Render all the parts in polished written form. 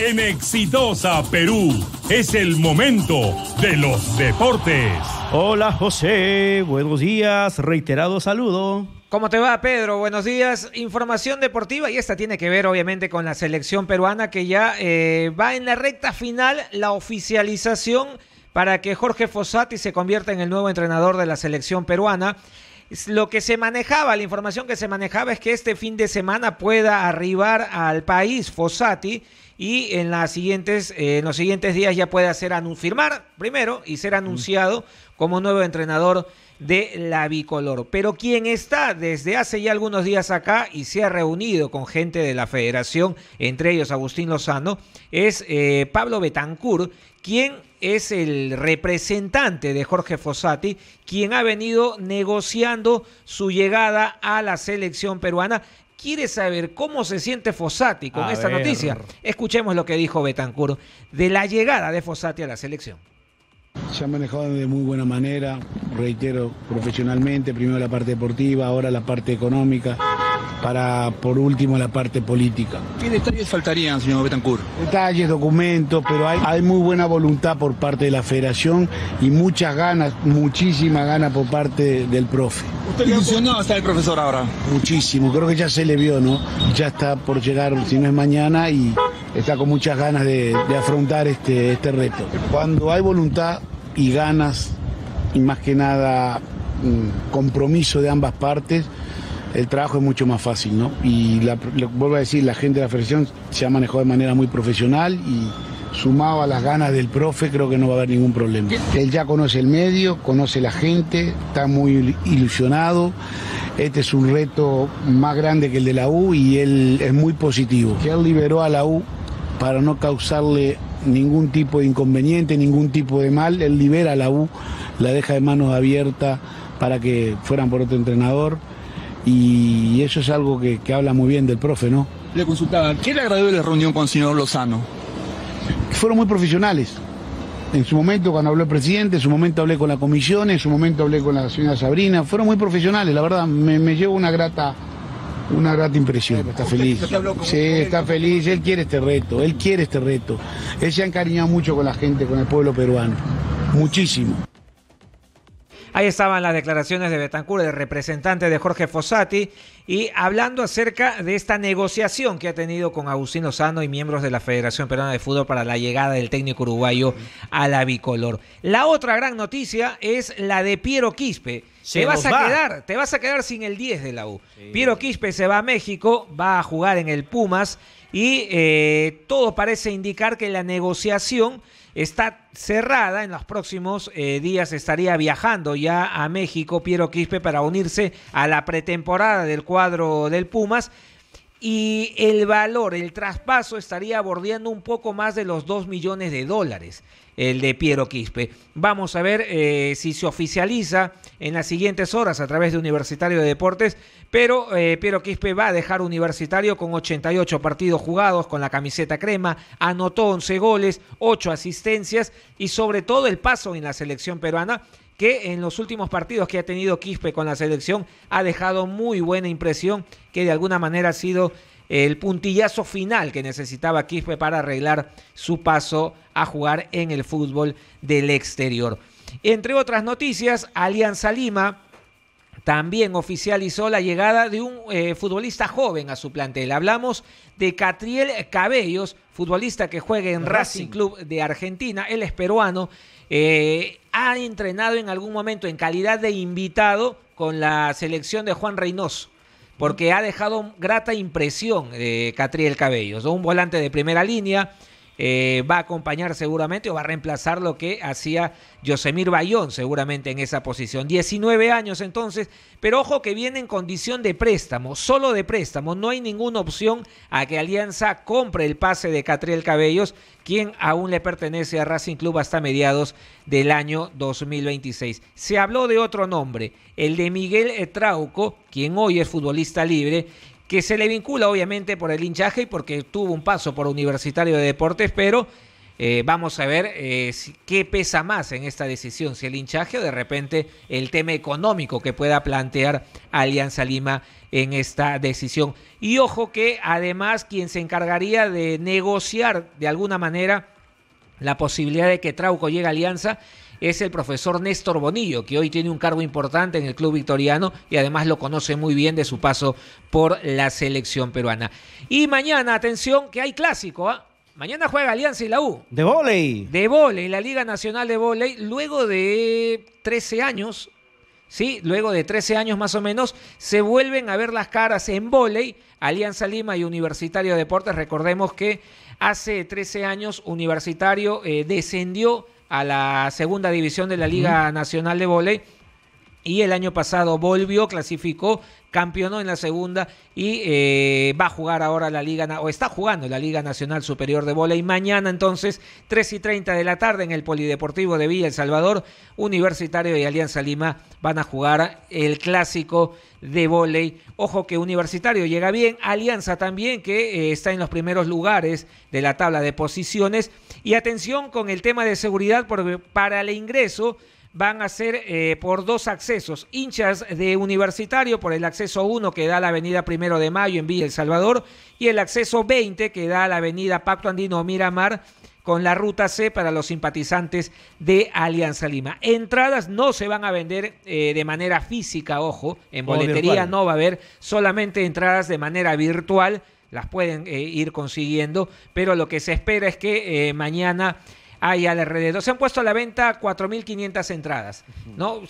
En Exitosa Perú es el momento de los deportes. Hola José, buenos días, reiterado saludo. ¿Cómo te va, Pedro? Buenos días. Información deportiva y esta tiene que ver obviamente con la selección peruana que ya va en la recta final la oficialización para que Jorge Fossati se convierta en el nuevo entrenador de la selección peruana. Lo que se manejaba, la información que se manejaba es que este fin de semana pueda arribar al país Fossati y en los siguientes días ya pueda firmar primero y ser anunciado como nuevo entrenador de la bicolor. Pero quien está desde hace ya algunos días acá y se ha reunido con gente de la federación, entre ellos Agustín Lozano, es Pablo Betancur, quien es el representante de Jorge Fossati, quien ha venido negociando su llegada a la selección peruana. ¿Quiere saber cómo se siente Fossati con esta noticia? Escuchemos lo que dijo Betancur de la llegada de Fossati a la selección. Se ha manejado de muy buena manera, reitero, profesionalmente, primero la parte deportiva, ahora la parte económica, por último la parte política. ¿Qué detalles faltarían, señor Betancur? Detalles, documentos, pero hay muy buena voluntad por parte de la federación y muchas ganas, muchísimas ganas por parte del profe. ¿Usted ilusionado está el profesor ahora? Muchísimo, creo que ya se le vio, ¿no? Ya está por llegar, si no es mañana, y está con muchas ganas de afrontar este reto. Cuando hay voluntad y ganas, y más que nada compromiso de ambas partes, el trabajo es mucho más fácil, ¿no? Y vuelvo a decir, la gente de la federación se ha manejado de manera muy profesional y sumado a las ganas del profe, creo que no va a haber ningún problema. Él ya conoce el medio, conoce la gente, está muy ilusionado. Este es un reto más grande que el de la U y él es muy positivo. Que él liberó a la U para no causarle ningún tipo de inconveniente, ningún tipo de mal. Él libera a la U, la deja de manos abiertas para que fueran por otro entrenador. Y eso es algo que habla muy bien del profe, ¿no? Le consultaba, ¿qué le agradó de la reunión con el señor Lozano? Fueron muy profesionales. En su momento, cuando habló el presidente, en su momento hablé con la comisión, en su momento hablé con la señora Sabrina. Fueron muy profesionales, la verdad, me llevo una grata impresión. Está feliz. Sí, está feliz, él quiere este reto. Él se ha encariñado mucho con la gente, con el pueblo peruano. Muchísimo. Ahí estaban las declaraciones de Betancur, el representante de Jorge Fossati, y hablando acerca de esta negociación que ha tenido con Agustín Lozano y miembros de la Federación Peruana de Fútbol para la llegada del técnico uruguayo a la bicolor. La otra gran noticia es la de Piero Quispe. Te vas a quedar sin el 10 de la U. Sí. Piero Quispe se va a México, va a jugar en el Pumas y todo parece indicar que la negociación está cerrada. En los próximos días estaría viajando ya a México Piero Quispe para unirse a la pretemporada del cuadro del Pumas. Y el traspaso estaría bordeando un poco más de los $2 millones, el de Piero Quispe. Vamos a ver si se oficializa en las siguientes horas a través de Universitario de Deportes, pero Piero Quispe va a dejar Universitario con 88 partidos jugados con la camiseta crema, anotó 11 goles, 8 asistencias y sobre todo el paso en la selección peruana, que en los últimos partidos que ha tenido Quispe con la selección ha dejado muy buena impresión, que de alguna manera ha sido el puntillazo final que necesitaba Quispe para arreglar su paso a jugar en el fútbol del exterior. Entre otras noticias, Alianza Lima también oficializó la llegada de un futbolista joven a su plantel. Hablamos de Catriel Cabellos, futbolista que juega en Racing Club de Argentina. Él es peruano. Ha entrenado en algún momento en calidad de invitado con la selección de Juan Reynoso, porque ha dejado grata impresión Catriel Cabellos, un volante de primera línea. Va a acompañar seguramente o va a reemplazar lo que hacía Yosemir Bayón seguramente en esa posición. 19 años entonces, pero ojo que viene en condición de préstamo, solo de préstamo. No hay ninguna opción a que Alianza compre el pase de Catriel Cabellos, quien aún le pertenece a Racing Club hasta mediados del año 2026. Se habló de otro nombre, el de Miguel Trauco, quien hoy es futbolista libre, que se le vincula obviamente por el hinchaje y porque tuvo un paso por Universitario de Deportes, pero Vamos a ver qué pesa más en esta decisión, si el hinchaje o de repente el tema económico que pueda plantear Alianza Lima en esta decisión. Y ojo que además quien se encargaría de negociar de alguna manera la posibilidad de que Trauco llegue a Alianza es el profesor Néstor Bonillo, que hoy tiene un cargo importante en el club victoriano y además lo conoce muy bien de su paso por la selección peruana. Y mañana, atención, que hay clásico, ¿eh? Mañana juega Alianza y la U. De vóley. De vóley, la Liga Nacional de Vóley, luego de 13 años, ¿sí? Luego de 13 años más o menos, se vuelven a ver las caras en vóley, Alianza Lima y Universitario de Deportes. Recordemos que hace 13 años Universitario descendió a la segunda división de la Liga Nacional de Vóley y el año pasado volvió, clasificó, campeonó en la segunda y va a jugar ahora la Liga, o está jugando la Liga Nacional Superior de Vóley. Mañana entonces, 3:30 de la tarde en el Polideportivo de Villa El Salvador, Universitario y Alianza Lima van a jugar el clásico de vóley. Ojo que Universitario llega bien, Alianza también, que está en los primeros lugares de la tabla de posiciones. Y atención con el tema de seguridad, porque para el ingreso van a ser por dos accesos. Hinchas de Universitario por el acceso 1 que da a la avenida 1 de Mayo en Villa El Salvador y el acceso 20 que da a la avenida Pacto Andino Miramar con la ruta C para los simpatizantes de Alianza Lima. Entradas no se van a vender de manera física, ojo, en boletería no va a haber, solamente entradas de manera virtual, las pueden ir consiguiendo, pero lo que se espera es que mañana hay alrededor, se han puesto a la venta 4.500 entradas, ¿no?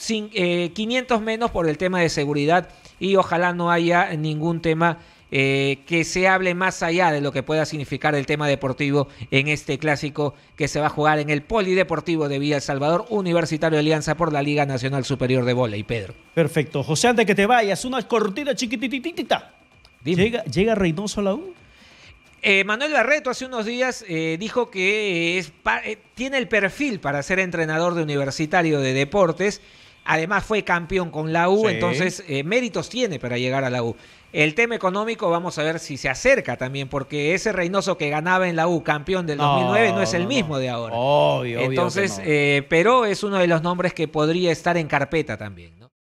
500 menos por el tema de seguridad y ojalá no haya ningún tema que se hable más allá de lo que pueda significar el tema deportivo en este clásico que se va a jugar en el Polideportivo de Villa El Salvador, Universitario Alianza por la Liga Nacional Superior de Vóley. Pedro. Perfecto. José, antes que te vayas, una cortina chiquititita. ¿Llega Reynoso a la U? Manuel Barreto hace unos días dijo que tiene el perfil para ser entrenador de Universitario de Deportes. Además fue campeón con la U, sí. Entonces méritos tiene para llegar a la U. El tema económico vamos a ver si se acerca también, porque ese Reynoso que ganaba en la U, campeón del 2009, no es el mismo de ahora. Obvio. Entonces, pero es uno de los nombres que podría estar en carpeta también, ¿no?